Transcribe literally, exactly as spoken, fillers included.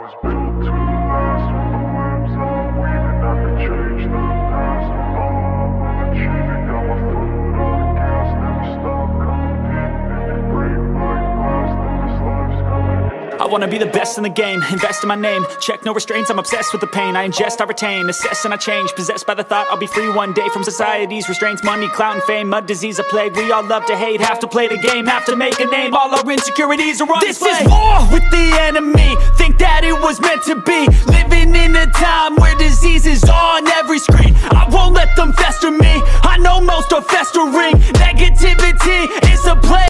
was built to last with the webs I'm weaving. I could change the past with all I will achieve. It got my foot on the gas, never stop competing. If you break my glass, then this life's coming in. I wanna be the best in the game, invest in my name. Check no restraints, I'm obsessed with the pain. I ingest, I retain, assess and I change. Possessed by the thought I'll be free one day from society's restraints. Money, clout and fame, mud, disease, a plague. We all love to hate, have to play the game, have to make a name. All our insecurities are on This display. is war with the enemy. Think that it was meant to be. Living in a time where disease is on every screen. I won't let them fester me. I know most are festering. Negativity is a plague.